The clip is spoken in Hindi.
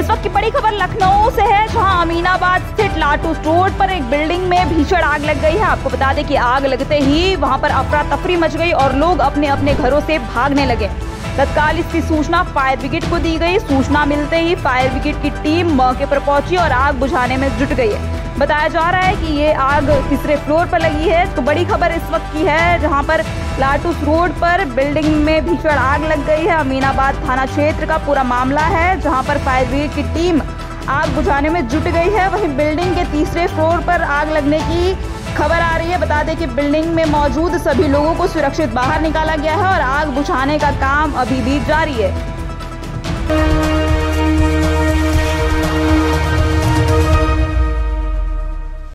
इस वक्त की बड़ी खबर लखनऊ से है, जहां अमीनाबाद स्थित लाटूस रोड पर एक बिल्डिंग में भीषण आग लग गई है। आपको बता दें कि आग लगते ही वहां पर अफरा तफरी मच गई और लोग अपने अपने घरों से भागने लगे। तत्काल इसकी सूचना फायर ब्रिगेड को दी गई। सूचना मिलते ही फायर ब्रिगेड की टीम मौके पर पहुंची और आग बुझाने में जुट गई है। बताया जा रहा है कि ये आग तीसरे फ्लोर पर लगी है। तो बड़ी खबर इस वक्त की है, जहां पर लाटूस रोड पर बिल्डिंग में भीषण आग लग गई है। अमीनाबाद थाना क्षेत्र का पूरा मामला है, जहां पर फायर ब्रिगेड की टीम आग बुझाने में जुट गई है। वहीं बिल्डिंग के तीसरे फ्लोर पर आग लगने की खबर आ रही है। बता दें कि बिल्डिंग में मौजूद सभी लोगों को सुरक्षित बाहर निकाला गया है और आग बुझाने का काम अभी भी जारी है।